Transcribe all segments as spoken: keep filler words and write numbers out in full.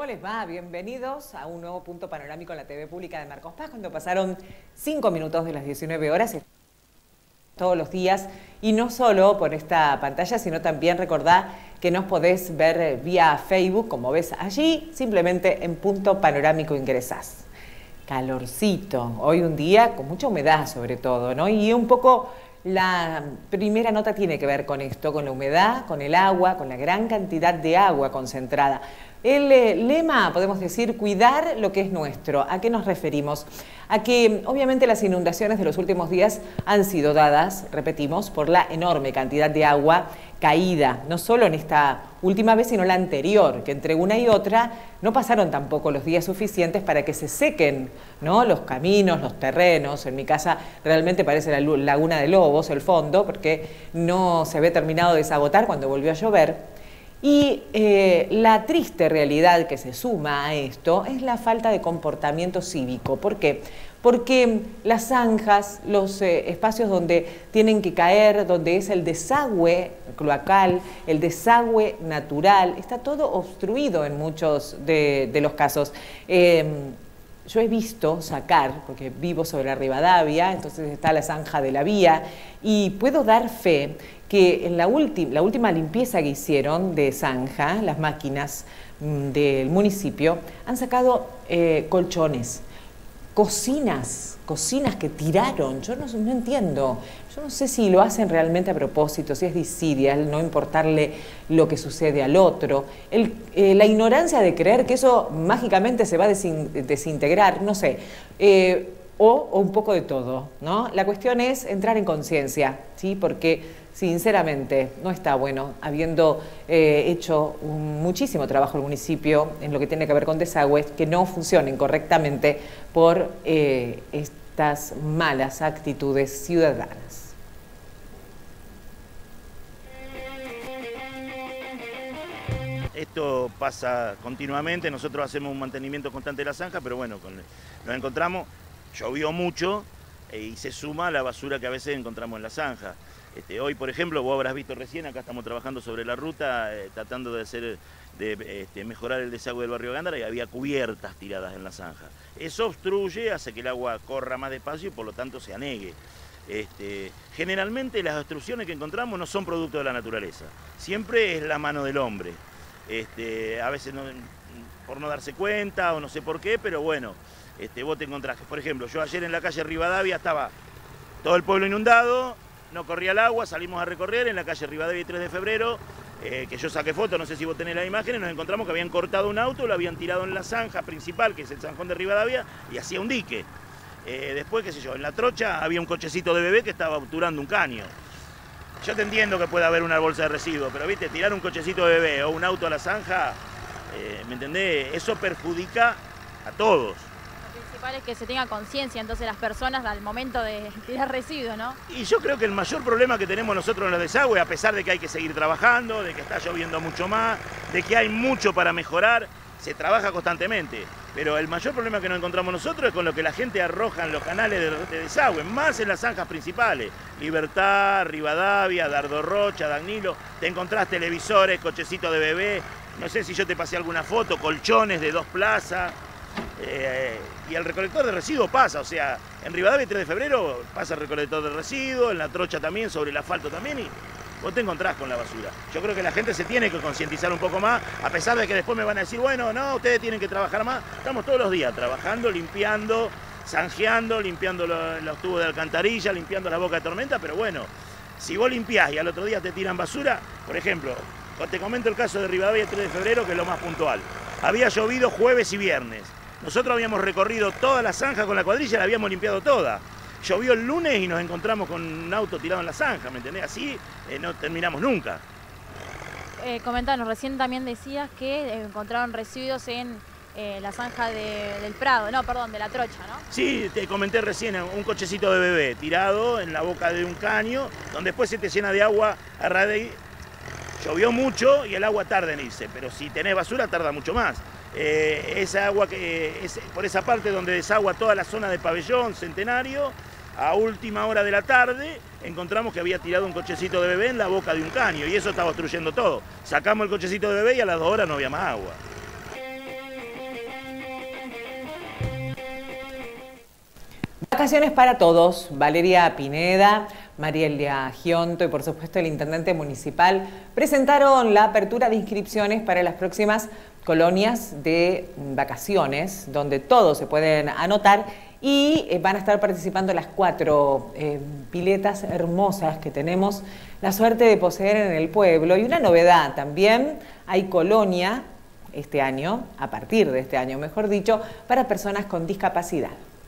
¿Cómo les va? Bienvenidos a un nuevo punto panorámico en la T V Pública de Marcos Paz, cuando pasaron cinco minutos de las diecinueve horas. Todos los días, y no solo por esta pantalla, sino también recordá que nos podés ver vía Facebook, como ves allí, simplemente en Punto Panorámico ingresás. Calorcito, hoy un día con mucha humedad sobre todo, ¿no? Y un poco la primera nota tiene que ver con esto, con la humedad, con el agua, con la gran cantidad de agua concentrada. El eh, lema, podemos decir, cuidar lo que es nuestro. ¿A qué nos referimos? A que obviamente las inundaciones de los últimos días han sido dadas, repetimos, por la enorme cantidad de agua caída, no solo en esta última vez, sino la anterior, que entre una y otra no pasaron tampoco los días suficientes para que se sequen, ¿no?, los caminos, los terrenos. En mi casa realmente parece la Laguna de Lobos el fondo, porque no se había terminado de desagotar cuando volvió a llover. Y eh, la triste realidad que se suma a esto es la falta de comportamiento cívico. ¿Por qué? Porque las zanjas, los eh, espacios donde tienen que caer, donde es el desagüe cloacal, el desagüe natural, está todo obstruido en muchos de, de los casos. Eh, Yo he visto sacar, porque vivo sobre la Rivadavia, entonces está la zanja de la vía, y puedo dar fe que en la, la última limpieza que hicieron de zanja, las máquinas mmm, del municipio, han sacado eh, colchones, cocinas, cocinas que tiraron. Yo no, no entiendo, yo no sé si lo hacen realmente a propósito, si es desidia, el no importarle lo que sucede al otro, el, eh, la ignorancia de creer que eso mágicamente se va a desin, desintegrar, no sé, eh, o, o un poco de todo, ¿no? La cuestión es entrar en conciencia, ¿sí? Porque sinceramente no está bueno, habiendo eh, hecho un, muchísimo trabajo el municipio en lo que tiene que ver con desagües, que no funcionen correctamente por eh, estas malas actitudes ciudadanas. Esto pasa continuamente, nosotros hacemos un mantenimiento constante de la zanja, pero bueno, con, nos encontramos, llovió mucho eh, y se suma la basura que a veces encontramos en la zanja. Este, hoy, por ejemplo, vos habrás visto recién, acá estamos trabajando sobre la ruta, eh, tratando de, hacer, de este, mejorar el desagüe del barrio Gándara, y había cubiertas tiradas en la zanja. Eso obstruye, hace que el agua corra más despacio y por lo tanto se anegue. Este, generalmente las obstrucciones que encontramos no son producto de la naturaleza, siempre es la mano del hombre. Este, a veces no, por no darse cuenta o no sé por qué, pero bueno, este, vos te encontrás. Por ejemplo, yo ayer en la calle Rivadavia estaba todo el pueblo inundado, no corría el agua, salimos a recorrer en la calle Rivadavia y tres de febrero, eh, que yo saqué foto, no sé si vos tenés la imagen, y nos encontramos que habían cortado un auto, lo habían tirado en la zanja principal, que es el zanjón de Rivadavia, y hacía un dique. Eh, después, qué sé yo, en la trocha había un cochecito de bebé que estaba obturando un caño. Yo te entiendo que pueda haber una bolsa de residuos, pero viste, tirar un cochecito de bebé o un auto a la zanja, eh, ¿me entendés? Eso perjudica a todos. Lo principal es que se tenga conciencia entonces las personas al momento de tirar residuos, ¿no? Y yo creo que el mayor problema que tenemos nosotros en los desagües, a pesar de que hay que seguir trabajando, de que está lloviendo mucho más, de que hay mucho para mejorar, se trabaja constantemente. Pero el mayor problema que nos encontramos nosotros es con lo que la gente arroja en los canales de, de desagüe, más en las zanjas principales. Libertad, Rivadavia, Dardo Rocha, Danilo, te encontrás televisores, cochecitos de bebé, no sé si yo te pasé alguna foto, colchones de dos plazas, eh, y el recolector de residuos pasa, o sea, en Rivadavia y tres de febrero pasa el recolector de residuos, en la trocha también, sobre el asfalto también, y vos te encontrás con la basura. Yo creo que la gente se tiene que concientizar un poco más, a pesar de que después me van a decir, bueno, no, ustedes tienen que trabajar más. Estamos todos los días trabajando, limpiando, zanjeando, limpiando los, los tubos de alcantarilla, limpiando la boca de tormenta, pero bueno, si vos limpiás y al otro día te tiran basura, por ejemplo, te comento el caso de Rivadavia tres de febrero, que es lo más puntual. Había llovido jueves y viernes. Nosotros habíamos recorrido toda la zanja con la cuadrilla, la habíamos limpiado toda. Llovió el lunes y nos encontramos con un auto tirado en la zanja, ¿me entendés? Así eh, no terminamos nunca. Eh, comentanos, recién también decías que encontraron residuos en eh, la zanja de, del Prado, no, perdón, de la Trocha, ¿no? Sí, te comenté recién, un cochecito de bebé tirado en la boca de un caño, donde después se te llena de agua a raíz. Llovió mucho y el agua tarda en irse, pero si tenés basura tarda mucho más. Eh, esa agua que es por esa parte donde desagua toda la zona de Pabellón, Centenario, a última hora de la tarde encontramos que había tirado un cochecito de bebé en la boca de un caño y eso estaba obstruyendo todo. Sacamos el cochecito de bebé y a las dos horas no había más agua. Vacaciones para todos. Valeria Pineda, Marielia Gionto y por supuesto el intendente municipal presentaron la apertura de inscripciones para las próximas colonias de vacaciones, donde todos se pueden anotar y van a estar participando las cuatro eh, piletas hermosas que tenemos la suerte de poseer en el pueblo. Y una novedad también, hay colonia este año, a partir de este año mejor dicho, para personas con discapacidad.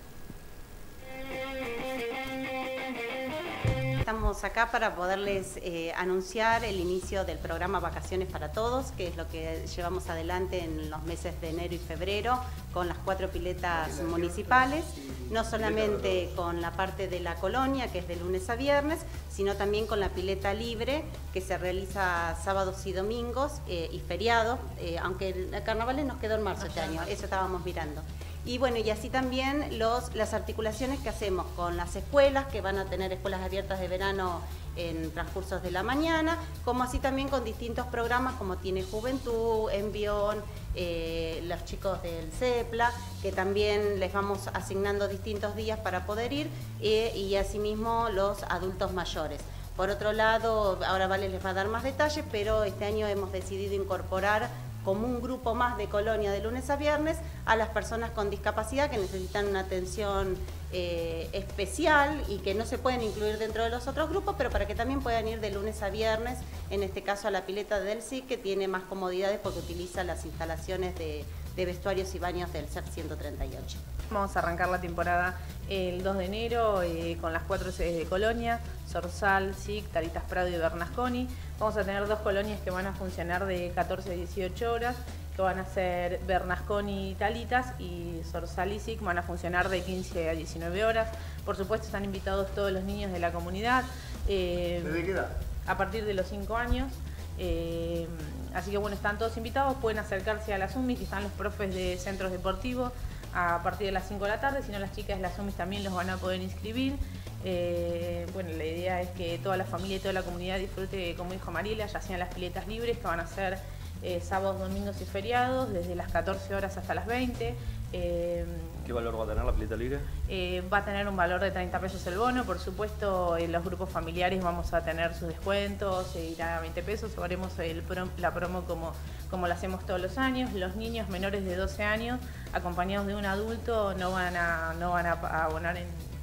Estamos acá para poderles eh, anunciar el inicio del programa Vacaciones para Todos, que es lo que llevamos adelante en los meses de enero y febrero con las cuatro piletas municipales, no solamente con la parte de la colonia, que es de lunes a viernes, sino también con la pileta libre, que se realiza sábados y domingos eh, y feriados, eh, aunque el carnaval nos quedó en marzo este año, eso estábamos mirando. Y bueno, y así también los, las articulaciones que hacemos con las escuelas, que van a tener escuelas abiertas de verano en transcursos de la mañana, como así también con distintos programas como Tiene Juventud, Envión, eh, los chicos del CEPLA, que también les vamos asignando distintos días para poder ir, eh, y asimismo los adultos mayores. Por otro lado, ahora Vale les va a dar más detalles, pero este año hemos decidido incorporar como un grupo más de colonia de lunes a viernes a las personas con discapacidad que necesitan una atención eh, especial y que no se pueden incluir dentro de los otros grupos, pero para que también puedan ir de lunes a viernes, en este caso a la pileta del C I C, que tiene más comodidades porque utiliza las instalaciones de, de vestuarios y baños del C E F ciento treinta y ocho. Vamos a arrancar la temporada el dos de enero eh, con las cuatro sedes de colonia, Zorzal, S I C, Talitas Prado y Bernasconi. Vamos a tener dos colonias que van a funcionar de catorce a dieciocho horas, que van a ser Bernasconi y Talitas, y Zorzal y S I C van a funcionar de quince a diecinueve horas. Por supuesto están invitados todos los niños de la comunidad. Eh, ¿Desde qué edad? A partir de los cinco años. Eh, así que bueno, están todos invitados, pueden acercarse a las U M I, que están los profes de centros deportivos, a partir de las cinco de la tarde, si no las chicas de las U M I también los van a poder inscribir. Eh, bueno, la idea es que toda la familia y toda la comunidad disfrute, como dijo Mariela, ya sean las piletas libres, que van a ser eh, sábados, domingos y feriados, desde las catorce horas hasta las veinte. Eh, ¿Qué valor va a tener la pileta libre? Eh, va a tener un valor de treinta pesos el bono, por supuesto en los grupos familiares vamos a tener sus descuentos, e irá a veinte pesos, haremos el prom, la promo como, como lo hacemos todos los años. Los niños menores de doce años, acompañados de un adulto, no van a, no van a abonar en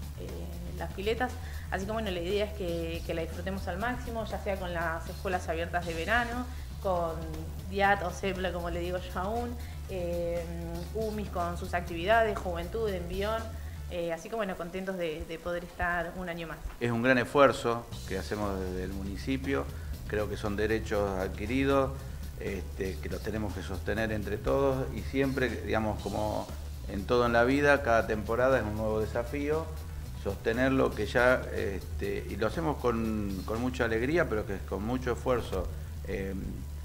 eh, las piletas, así que bueno, la idea es que, que la disfrutemos al máximo, ya sea con las escuelas abiertas de verano, con D I A T o CEPLA, como le digo yo aún, eh, U M I S con sus actividades, Juventud, Envión, eh, así que bueno, contentos de, de poder estar un año más. Es un gran esfuerzo que hacemos desde el municipio, creo que son derechos adquiridos, este, que los tenemos que sostener entre todos y siempre, digamos, como en todo en la vida, cada temporada es un nuevo desafío, sostener lo que ya, este, y lo hacemos con, con mucha alegría, pero que es con mucho esfuerzo, eh,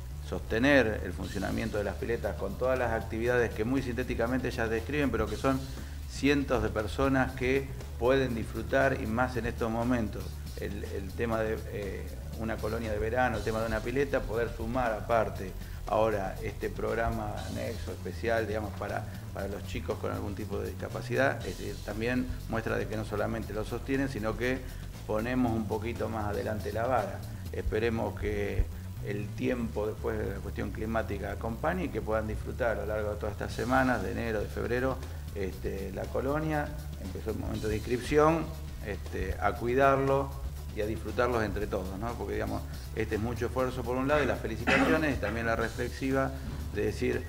sostener el funcionamiento de las piletas con todas las actividades que muy sintéticamente ya describen, pero que son cientos de personas que pueden disfrutar, y más en estos momentos, el, el tema de eh, una colonia de verano, el tema de una pileta, poder sumar aparte ahora este programa Nexo especial, digamos, para, para los chicos con algún tipo de discapacidad, es decir, también muestra de que no solamente lo sostienen, sino que ponemos un poquito más adelante la vara. Esperemos que el tiempo después de la cuestión climática acompañe y que puedan disfrutar a lo largo de todas estas semanas, de enero, de febrero, este, la colonia. Empezó el momento de inscripción, este, a cuidarlo y a disfrutarlos entre todos, ¿no? Porque digamos, este es mucho esfuerzo por un lado y las felicitaciones, y también la reflexiva de decir,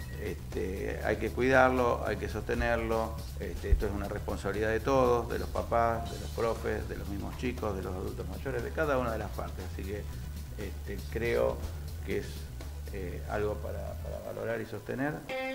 este, hay que cuidarlo, hay que sostenerlo, este, esto es una responsabilidad de todos, de los papás, de los profes, de los mismos chicos, de los adultos mayores, de cada una de las partes, así que Este, creo que es eh, algo para, para valorar y sostener.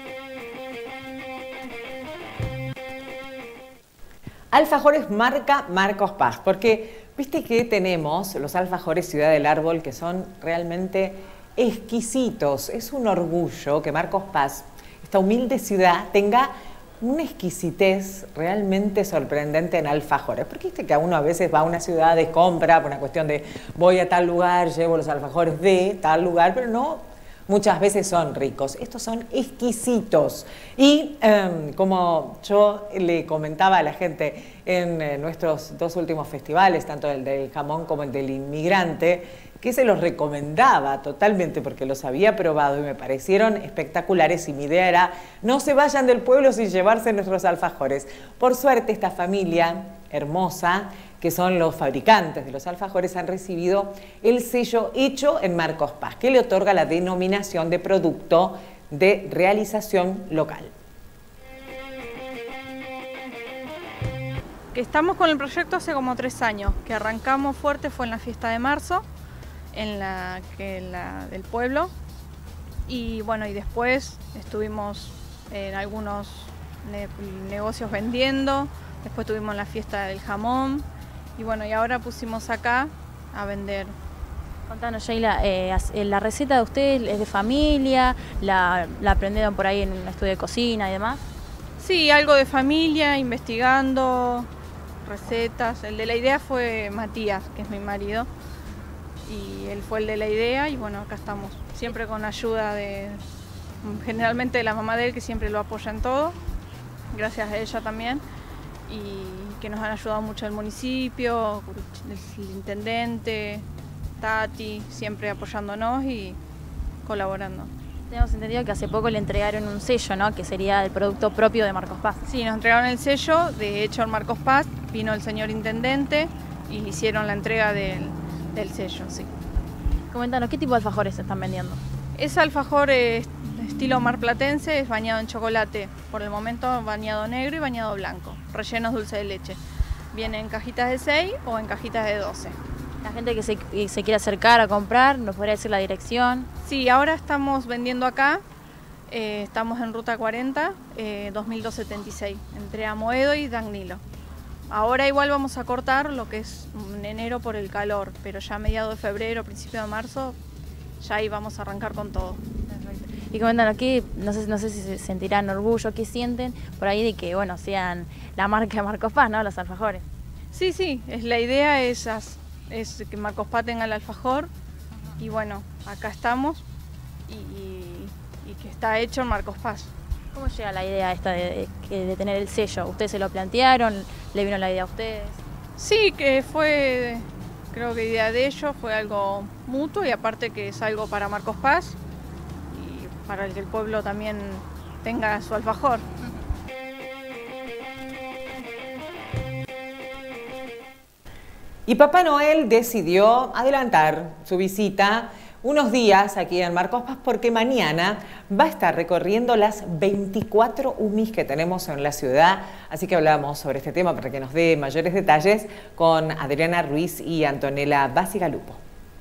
Alfajores marca Marcos Paz, porque viste que tenemos los alfajores Ciudad del Árbol que son realmente exquisitos. Es un orgullo que Marcos Paz, esta humilde ciudad, tenga una exquisitez realmente sorprendente en alfajores. Porque viste que a uno a veces va a una ciudad de compra por una cuestión de voy a tal lugar, llevo los alfajores de tal lugar, pero no, muchas veces son ricos, estos son exquisitos. Y eh, como yo le comentaba a la gente en eh, nuestros dos últimos festivales, tanto el del jamón como el del inmigrante, que se los recomendaba totalmente porque los había probado y me parecieron espectaculares, y mi idea era no se vayan del pueblo sin llevarse nuestros alfajores. Por suerte esta familia hermosa, que son los fabricantes de los alfajores, han recibido el sello Hecho en Marcos Paz, que le otorga la denominación de producto de realización local. Que estamos con el proyecto hace como tres años, que arrancamos fuerte fue en la fiesta de marzo, en la, que, en la del pueblo, y bueno, y después estuvimos en algunos ne negocios vendiendo, después tuvimos la fiesta del jamón, y bueno, y ahora pusimos acá a vender. Contanos, Sheila, eh, ¿la receta de ustedes es de familia? ¿La, la aprendieron por ahí en un estudio de cocina y demás? Sí, algo de familia, investigando recetas. El de la idea fue Matías, que es mi marido, y él fue el de la idea, y bueno, acá estamos, siempre con ayuda de, generalmente de la mamá de él, que siempre lo apoya en todo, gracias a ella también, y que nos han ayudado mucho el municipio, el intendente, Tati, siempre apoyándonos y colaborando. Tenemos entendido que hace poco le entregaron un sello, ¿no? Que sería el producto propio de Marcos Paz. Sí, nos entregaron el sello, de hecho en Marcos Paz vino el señor intendente y le hicieron la entrega del, del sello, sí. Coméntanos, ¿qué tipo de alfajores se están vendiendo? Es alfajor eh, estilo marplatense, es bañado en chocolate, por el momento bañado negro y bañado blanco, rellenos dulce de leche. Viene en cajitas de seis o en cajitas de doce. La gente que se, se quiere acercar a comprar, ¿nos podría decir la dirección? Sí, ahora estamos vendiendo acá, eh, estamos en Ruta cuarenta, eh, dos mil doscientos setenta y seis, entre Amoedo y Danilo. Ahora igual vamos a cortar lo que es en enero por el calor, pero ya a mediados de febrero, principio de marzo, ya ahí vamos a arrancar con todo. Y coméntanos, ¿qué, no sé, no sé si se sentirán orgullo, qué sienten por ahí de que, bueno, sean la marca de Marcos Paz, ¿no? Los alfajores. Sí, sí, es, la idea es, es que Marcos Paz tenga el alfajor, y bueno, acá estamos, y, y, y que está hecho en Marcos Paz. ¿Cómo llega la idea esta de, de, de tener el sello? ¿Ustedes se lo plantearon? ¿Le vino la idea a ustedes? Sí, que fue, creo que idea de ellos, fue algo mutuo, y aparte que es algo para Marcos Paz y para el que el pueblo también tenga su alfajor. Y Papá Noel decidió adelantar su visita unos días aquí en Marcos Paz, porque mañana va a estar recorriendo las veinticuatro U M Is que tenemos en la ciudad. Así que hablamos sobre este tema para que nos dé mayores detalles con Adriana Ruiz y Antonella Basigalupo.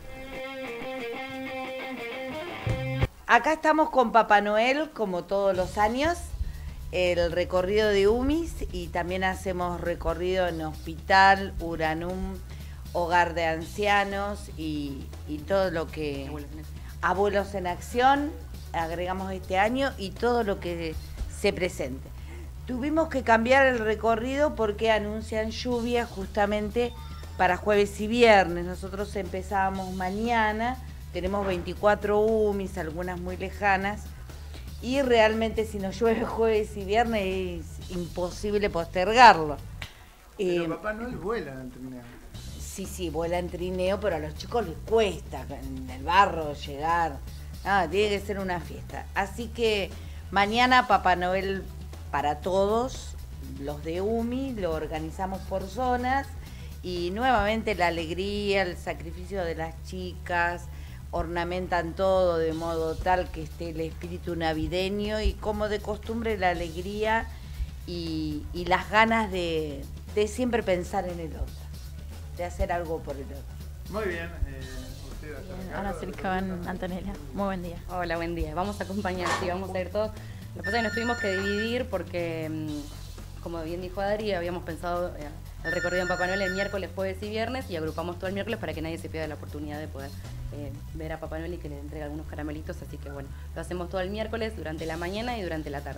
Acá estamos con Papá Noel, como todos los años, el recorrido de U M Is, y también hacemos recorrido en hospital, Uranum, hogar de ancianos y, y todo lo que... Abuelos en Acción, agregamos este año, y todo lo que se presente. Tuvimos que cambiar el recorrido porque anuncian lluvia justamente para jueves y viernes. Nosotros empezábamos mañana, tenemos veinticuatro U M Is, algunas muy lejanas, y realmente si nos llueve jueves y viernes es imposible postergarlo. Pero eh, Papá Noel vuela en trineo. Sí, sí, vuela en trineo, pero a los chicos les cuesta en el barro llegar. Ah, tiene que ser una fiesta. Así que mañana Papá Noel para todos, los de U M I, lo organizamos por zonas, y nuevamente la alegría, el sacrificio de las chicas, ornamentan todo de modo tal que esté el espíritu navideño, y como de costumbre la alegría y, y las ganas de, de siempre pensar en el otro, de hacer algo por el otro. Muy bien. Eh, usted Bien, ahora acercaban Antonella. Muy buen día. Hola, buen día. Vamos a acompañar, sí, vamos a ir todos. Lo que pasa es que nos tuvimos que dividir porque, como bien dijo Adri, habíamos pensado eh, el recorrido en Papá Noel el miércoles, jueves y viernes, y agrupamos todo el miércoles para que nadie se pierda la oportunidad de poder eh, ver a Papá Noel y que le entregue algunos caramelitos. Así que bueno, lo hacemos todo el miércoles durante la mañana y durante la tarde.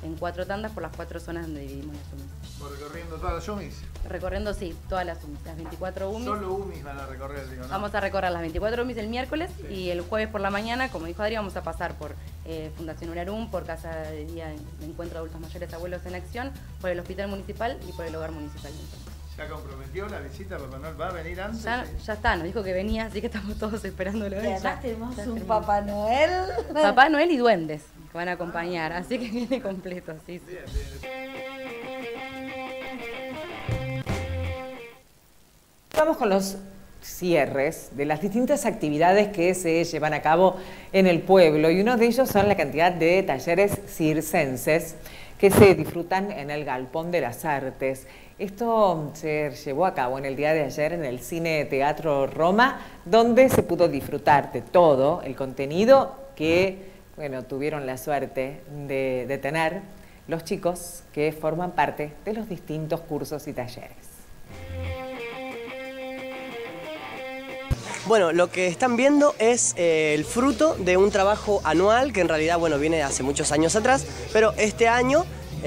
en cuatro tandas por las cuatro zonas donde dividimos las U M I S. ¿Por recorriendo todas las U M I S? Recorriendo, sí, todas las U M I S, las veinticuatro U M I S. Solo U M I S van a recorrer, digo, ¿no? Vamos a recorrer las veinticuatro U M I S el miércoles, sí. Y el jueves por la mañana, como dijo Adri, vamos a pasar por eh, Fundación Urarum, por Casa de Día de Encuentro de Adultos Mayores Abuelos en Acción, por el Hospital Municipal y por el Hogar Municipal. ¿Ya comprometió la visita? ¿Papá Noel va a venir antes? Ya, ya está, nos dijo que venía, así que estamos todos esperándolo. Y además ya, tenemos ya un terminó. Papá Noel. Papá Noel y duendes que van a acompañar, así que viene completo, sí, sí. Bien, bien. Vamos con los cierres de las distintas actividades que se llevan a cabo en el pueblo y uno de ellos son la cantidad de talleres circenses que se disfrutan en el Galpón de las Artes. Esto se llevó a cabo en el día de ayer en el Cine Teatro Roma, donde se pudo disfrutar de todo el contenido que, bueno, tuvieron la suerte de, de tener los chicos que forman parte de los distintos cursos y talleres. Bueno, lo que están viendo es eh, el fruto de un trabajo anual que en realidad, bueno, viene de hace muchos años atrás, pero este año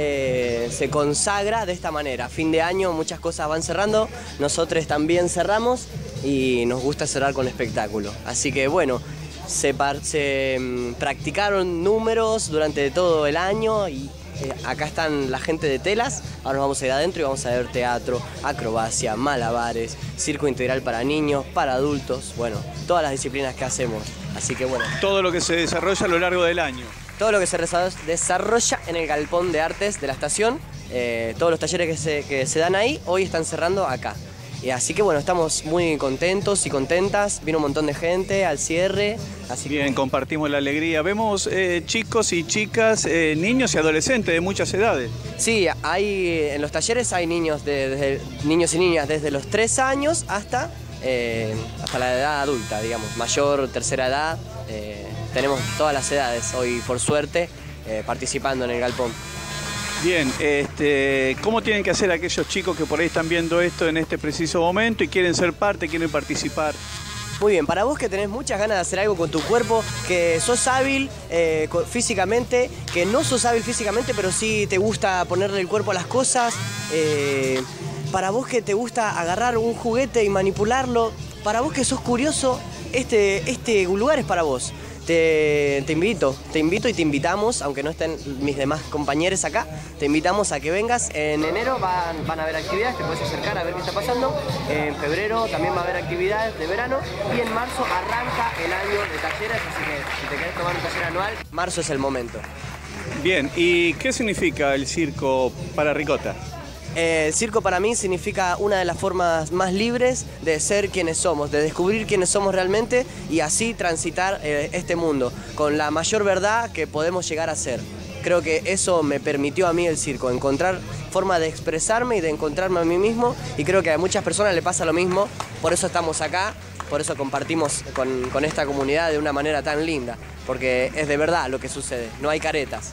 eh, se consagra de esta manera. Fin de año muchas cosas van cerrando, nosotros también cerramos y nos gusta cerrar con espectáculo. Así que bueno, se, par se um, practicaron números durante todo el año y Eh, acá están la gente de telas, ahora nos vamos a ir adentro y vamos a ver teatro, acrobacia, malabares, circo integral para niños, para adultos, bueno, todas las disciplinas que hacemos, así que bueno. Todo lo que se desarrolla a lo largo del año. Todo lo que se desarrolla en el Galpón de Artes de la estación, eh, todos los talleres que se, que se dan ahí, hoy están cerrando acá. Y así que bueno, estamos muy contentos y contentas, vino un montón de gente al cierre. Así Bien, que... compartimos la alegría. Vemos eh, chicos y chicas, eh, niños y adolescentes de muchas edades. Sí, hay, en los talleres hay niños, de, desde, niños y niñas desde los tres años hasta, eh, hasta la edad adulta, digamos, mayor, tercera edad. Eh, tenemos todas las edades hoy, por suerte, eh, participando en el Galpón. Bien, este, ¿cómo tienen que hacer aquellos chicos que por ahí están viendo esto en este preciso momento y quieren ser parte, quieren participar? Muy bien, para vos que tenés muchas ganas de hacer algo con tu cuerpo, que sos hábil eh, físicamente, que no sos hábil físicamente, pero sí te gusta ponerle el cuerpo a las cosas, eh, para vos que te gusta agarrar un juguete y manipularlo, para vos que sos curioso, este, este lugar es para vos. Te, te invito, te invito y te invitamos, aunque no estén mis demás compañeros acá, te invitamos a que vengas. En enero van, van a haber actividades, te puedes acercar a ver qué está pasando. En febrero también va a haber actividades de verano y en marzo arranca el año de talleres, así que si te querés tomar un taller anual, marzo es el momento. Bien, ¿y qué significa el circo para Ricota? Eh, el circo para mí significa una de las formas más libres de ser quienes somos, de descubrir quiénes somos realmente y así transitar eh, este mundo con la mayor verdad que podemos llegar a ser. Creo que eso me permitió a mí el circo, encontrar forma de expresarme y de encontrarme a mí mismo y creo que a muchas personas le pasa lo mismo, por eso estamos acá, por eso compartimos con, con esta comunidad de una manera tan linda, porque es de verdad lo que sucede, no hay caretas.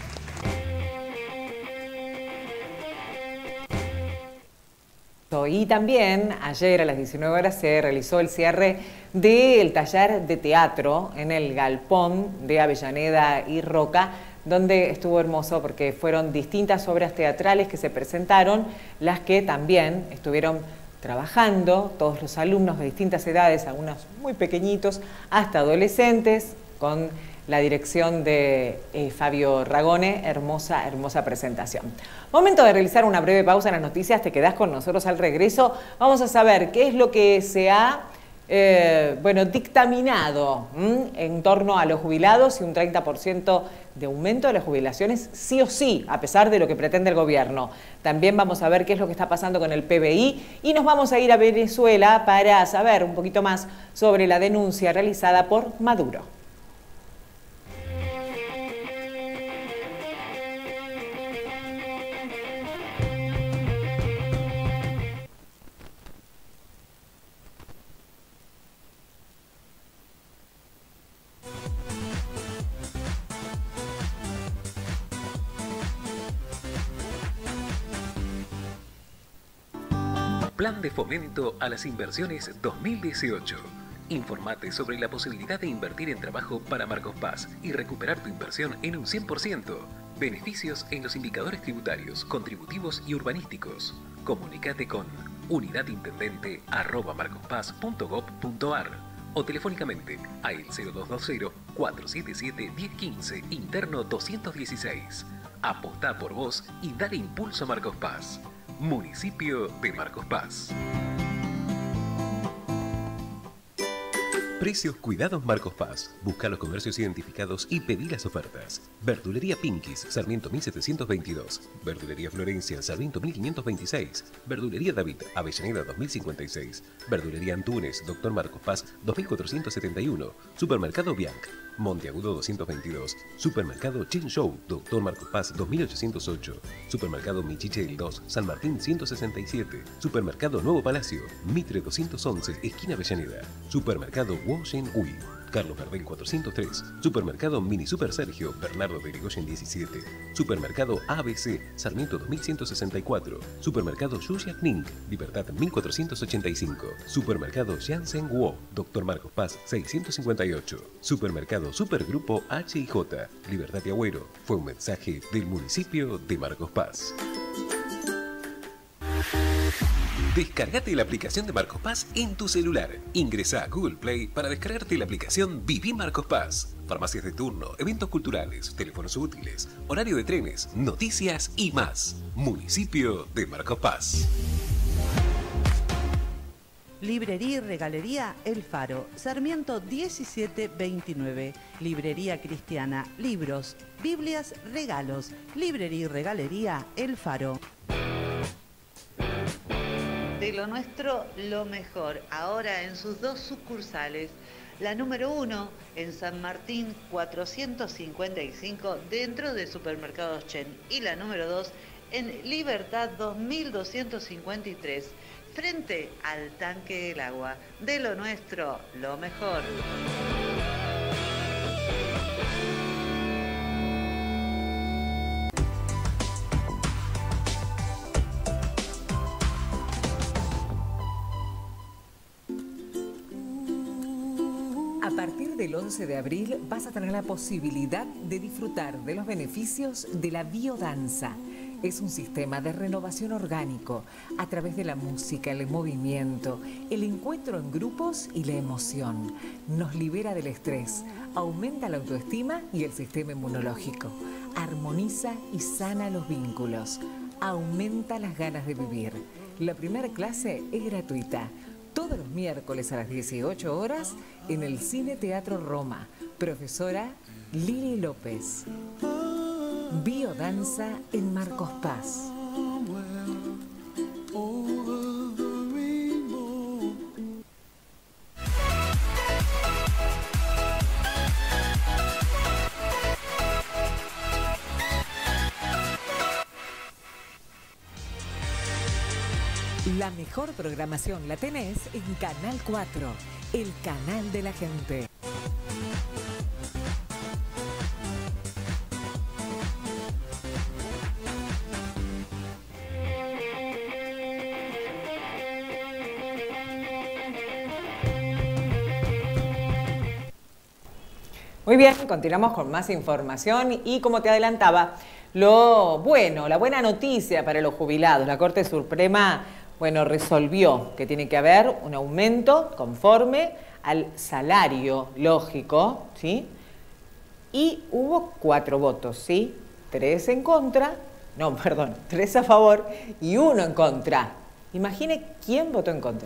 Y también ayer a las diecinueve horas se realizó el cierre del taller de teatro en el Galpón de Avellaneda y Roca, donde estuvo hermoso porque fueron distintas obras teatrales que se presentaron, las que también estuvieron trabajando todos los alumnos de distintas edades, algunos muy pequeñitos, hasta adolescentes, con la dirección de eh, Fabio Ragone. Hermosa, hermosa presentación. Momento de realizar una breve pausa en las noticias. Te quedás con nosotros al regreso. Vamos a saber qué es lo que se ha eh, bueno, dictaminado ¿m? en torno a los jubilados y un treinta por ciento de aumento de las jubilaciones sí o sí, a pesar de lo que pretende el gobierno. También vamos a ver qué es lo que está pasando con el P B I y nos vamos a ir a Venezuela para saber un poquito más sobre la denuncia realizada por Maduro. Plan de Fomento a las Inversiones dos mil dieciocho. Informate sobre la posibilidad de invertir en trabajo para Marcos Paz y recuperar tu inversión en un cien por ciento. Beneficios en los indicadores tributarios, contributivos y urbanísticos. Comunicate con unidadintendente arroba marcospaz punto gob punto ar o telefónicamente a el cero dos dos cero, cuatro siete siete, uno cero uno cinco, interno doscientos dieciséis. Apostá por vos y dale impulso a Marcos Paz. Municipio de Marcos Paz. Precios cuidados Marcos Paz. Busca los comercios identificados y pedí las ofertas. Verdulería Pinquis, Sarmiento mil setecientos veintidós. Verdulería Florencia, Sarmiento mil quinientos veintiséis. Verdulería David, Avellaneda dos mil cincuenta y seis. Verdulería Antunes, Doctor Marcos Paz dos mil cuatrocientos setenta y uno. Supermercado Bianc, Monteagudo doscientos veintidós. Supermercado Chen Show, Doctor Marcos Paz dos mil ochocientos ocho. Supermercado Michiche el dos, San Martín ciento sesenta y siete. Supermercado Nuevo Palacio, Mitre doscientos once, esquina Avellaneda. Supermercado Woshen Ui, Carlos Gardel cuatrocientos tres. Supermercado Mini Super Sergio, Bernardo de Irigoyen diecisiete. Supermercado A B C, Sarmiento dos mil ciento sesenta y cuatro. Supermercado Yuya Kning, Libertad mil cuatrocientos ochenta y cinco. Supermercado Janssen Wo, Doctor Marcos Paz seiscientos cincuenta y ocho. Supermercado Supergrupo H I J, Libertad y Agüero. Fue un mensaje del municipio de Marcos Paz. Descargate la aplicación de Marcos Paz en tu celular. Ingresa a Google Play para descargarte la aplicación Viví Marcos Paz. Farmacias de turno, eventos culturales, teléfonos útiles, horario de trenes, noticias y más. Municipio de Marcos Paz. Librería y Regalería El Faro, Sarmiento diecisiete veintinueve. Librería cristiana, libros, Biblias, regalos. Librería y Regalería El Faro. De lo nuestro, lo mejor. Ahora en sus dos sucursales. La número uno en San Martín cuatrocientos cincuenta y cinco dentro de Supermercados Chen. Y la número dos en Libertad dos mil doscientos cincuenta y tres frente al tanque del agua. De lo nuestro, lo mejor. A partir del once de abril vas a tener la posibilidad de disfrutar de los beneficios de la biodanza. Es un sistema de renovación orgánico a través de la música, el movimiento, el encuentro en grupos y la emoción. Nos libera del estrés, aumenta la autoestima y el sistema inmunológico. Armoniza y sana los vínculos. Aumenta las ganas de vivir. La primera clase es gratuita. Todos los miércoles a las dieciocho horas en el Cine Teatro Roma. Profesora Lili López. Biodanza en Marcos Paz. La mejor programación la tenés en Canal cuatro, el canal de la gente. Muy bien, continuamos con más información y como te adelantaba, lo bueno, la buena noticia para los jubilados. La Corte Suprema, bueno, resolvió que tiene que haber un aumento conforme al salario lógico, ¿sí? Y hubo cuatro votos, ¿sí? Tres en contra, no, perdón, tres a favor y uno en contra. Imagine quién votó en contra.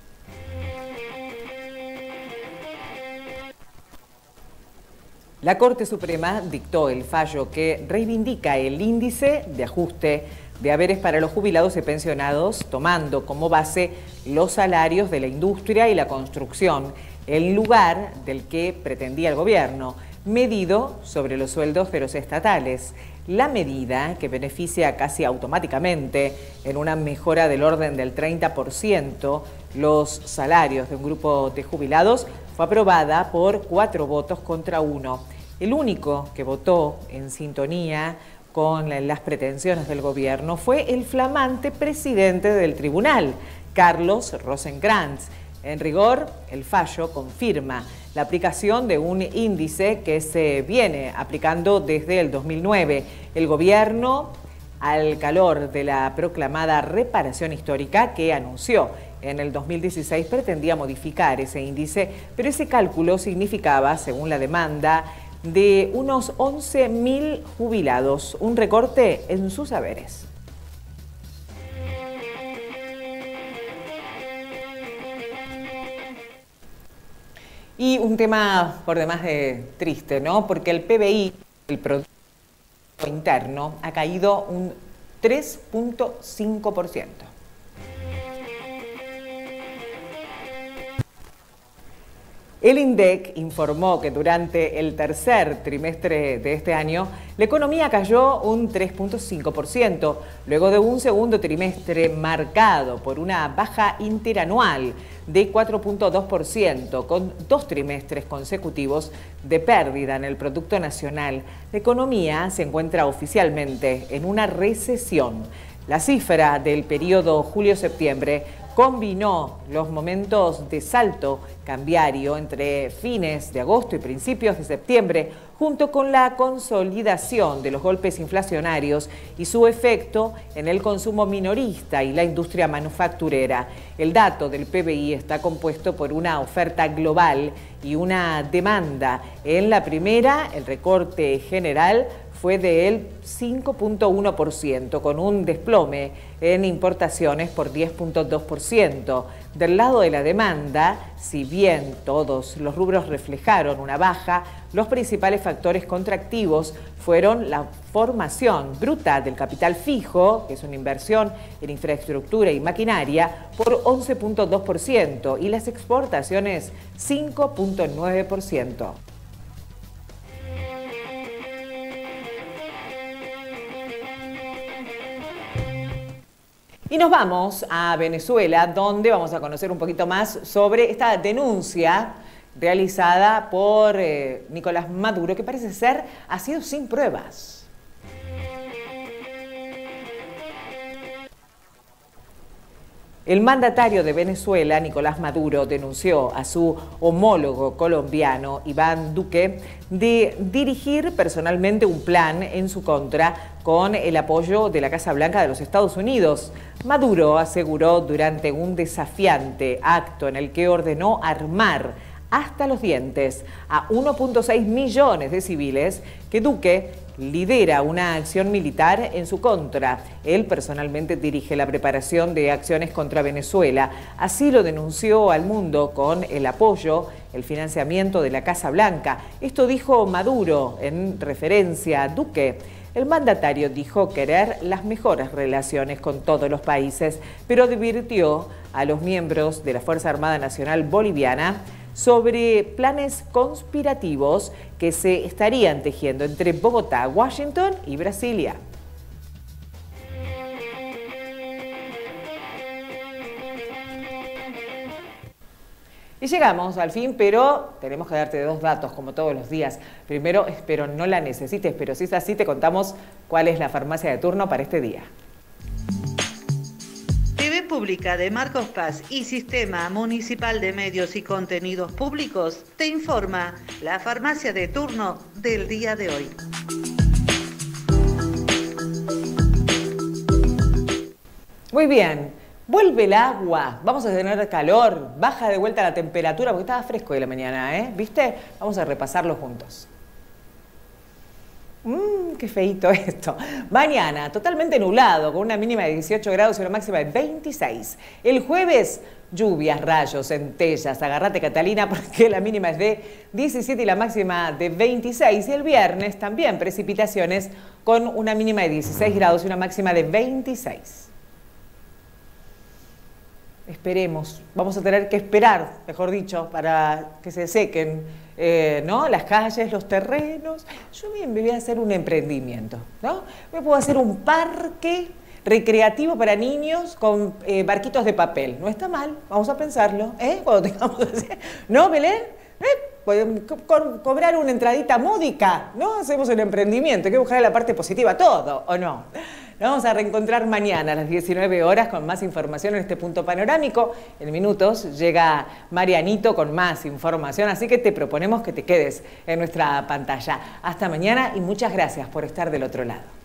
La Corte Suprema dictó el fallo que reivindica el índice de ajuste de haberes para los jubilados y pensionados, tomando como base los salarios de la industria y la construcción, en lugar del que pretendía el gobierno, medido sobre los sueldos de los estatales. La medida, que beneficia casi automáticamente en una mejora del orden del treinta por ciento los salarios de un grupo de jubilados, fue aprobada por cuatro votos contra uno. El único que votó en sintonía con las pretensiones del gobierno fue el flamante presidente del tribunal, Carlos Rosenkrantz. En rigor, el fallo confirma la aplicación de un índice que se viene aplicando desde el dos mil nueve. El gobierno, al calor de la proclamada reparación histórica que anunció en el dos mil dieciséis, pretendía modificar ese índice, pero ese cálculo significaba, según la demanda, de unos once mil jubilados, un recorte en sus haberes. Y un tema por demás de triste, ¿no? Porque el P B I, el Producto Interno, ha caído un tres punto cinco por ciento. El INDEC informó que durante el tercer trimestre de este año la economía cayó un tres punto cinco por ciento, luego de un segundo trimestre marcado por una baja interanual de cuatro punto dos por ciento, con dos trimestres consecutivos de pérdida en el Producto Nacional. La economía se encuentra oficialmente en una recesión. La cifra del periodo julio-septiembre combinó los momentos de salto cambiario entre fines de agosto y principios de septiembre, junto con la consolidación de los golpes inflacionarios y su efecto en el consumo minorista y la industria manufacturera. El dato del P B I está compuesto por una oferta global y una demanda. En la primera, el recorte general fue del cinco punto uno por ciento, con un desplome en importaciones por diez punto dos por ciento. Del lado de la demanda, si bien todos los rubros reflejaron una baja, los principales factores contractivos fueron la formación bruta del capital fijo, que es una inversión en infraestructura y maquinaria, por once punto dos por ciento y las exportaciones cinco punto nueve por ciento. Y nos vamos a Venezuela, donde vamos a conocer un poquito más sobre esta denuncia realizada por eh, Nicolás Maduro, que parece ser ha sido sin pruebas. El mandatario de Venezuela, Nicolás Maduro, denunció a su homólogo colombiano, Iván Duque, de dirigir personalmente un plan en su contra con el apoyo de la Casa Blanca de los Estados Unidos. Maduro aseguró durante un desafiante acto en el que ordenó armar hasta los dientes a uno punto seis millones de civiles que Duque lidera una acción militar en su contra. Él personalmente dirige la preparación de acciones contra Venezuela. Así lo denunció al mundo con el apoyo, el financiamiento de la Casa Blanca. Esto dijo Maduro en referencia a Duque. El mandatario dijo querer las mejores relaciones con todos los países, pero advirtió a los miembros de la Fuerza Armada Nacional Boliviana sobre planes conspirativos que se estarían tejiendo entre Bogotá, Washington y Brasilia. Y llegamos al fin, pero tenemos que darte dos datos, como todos los días. Primero, espero no la necesites, pero si es así, te contamos cuál es la farmacia de turno para este día. T V Pública de Marcos Paz y Sistema Municipal de Medios y Contenidos Públicos te informa la farmacia de turno del día de hoy. Muy bien, vuelve el agua, vamos a tener calor, baja de vuelta la temperatura porque estaba fresco de la mañana, ¿eh? ¿Viste? Vamos a repasarlo juntos. Mmm, qué feíto esto. Mañana, totalmente nublado, con una mínima de dieciocho grados y una máxima de veintiséis. El jueves, lluvias, rayos, centellas. Agarrate, Catalina, porque la mínima es de diecisiete y la máxima de veintiséis. Y el viernes también precipitaciones con una mínima de dieciséis grados y una máxima de veintiséis. Esperemos, vamos a tener que esperar, mejor dicho, para que se sequen eh, ¿no? las calles, los terrenos. Yo bien me voy a hacer un emprendimiento, ¿no? Me puedo hacer un parque recreativo para niños con eh, barquitos de papel. No está mal, vamos a pensarlo, ¿eh? Cuando tengamos que hacer, ¿no, Belén? ¿Eh? Podemos co co cobrar una entradita módica, ¿no? Hacemos el emprendimiento, hay que buscar la parte positiva todo, ¿o no? Nos vamos a reencontrar mañana a las diecinueve horas con más información en este punto panorámico. En minutos llega Marianito con más información, así que te proponemos que te quedes en nuestra pantalla. Hasta mañana y muchas gracias por estar del otro lado.